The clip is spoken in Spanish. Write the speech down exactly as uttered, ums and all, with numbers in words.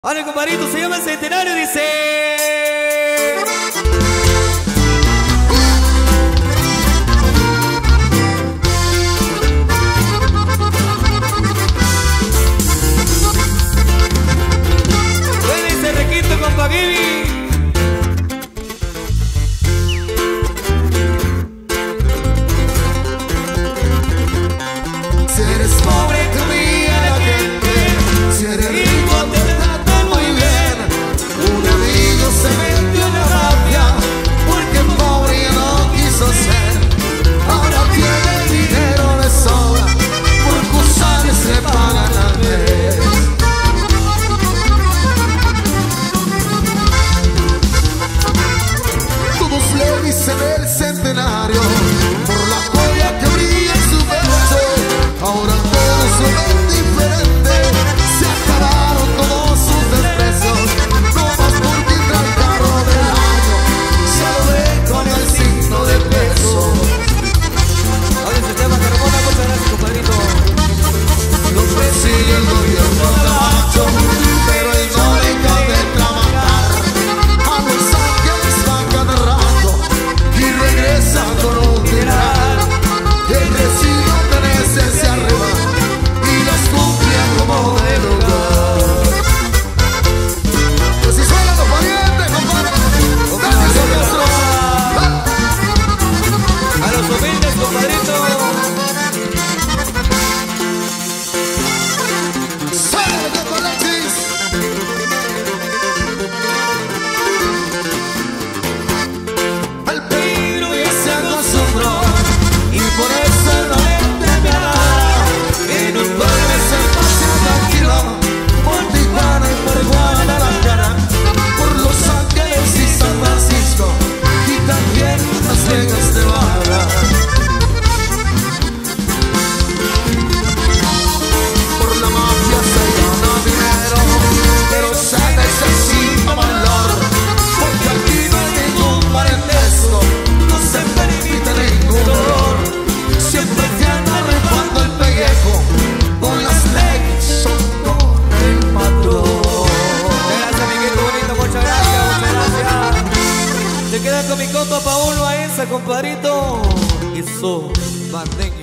Ahora, compadrito, se llama el Centenario, dice. Bueno, ese requito, compa Gibi. Si eres pobre, te humilla la gente. Si eres rico, te tratan muy bien. Un amigo se metió en la mafia porque pobre ya no quiso ser. Ahora tiene dinero de sobra, por cosas le pagan al mes. Todos le dicen el Centenario por la joya que brilla en su pecho. Ahora todos son diferentes, se acabaron todos sus desprecios. No más porque trae el carro del año, se lo ve con el signo de peso. Ahora ese tema que remonta, muchas gracias, compadrito. Lo persigue el gobierno gabacho, pero él no deja de trabajar. A Los Ángeles va cada rato y regresa con un dineral. El recibo tenés hacia arriba y los cumple como de lugar. Pues si suenan los parientes, compadre, dale su rostro. A los humildes, compadrito. ¡Sale con Alexis! El peligro ya se acostumbró y por eso no le teme a nada. En un pueblo se pasa tranquilo, por Tijuana y por Guadalajara, por Los Ángeles y San Francisco y también Las Vegas, Nevada. Por la mafia se gana dinero, pero se necesita valor, porque aquí no hay ningún parentesco, no se permite ningún dolor. Siempre te anda rifando el pellejo, con las leyes son con el patrón. Gracias, amiguito bonito, muchas gracias, muchas gracias. Se quedan con mi compa Paulo Aenza, compadrito. Eso, Mardeño.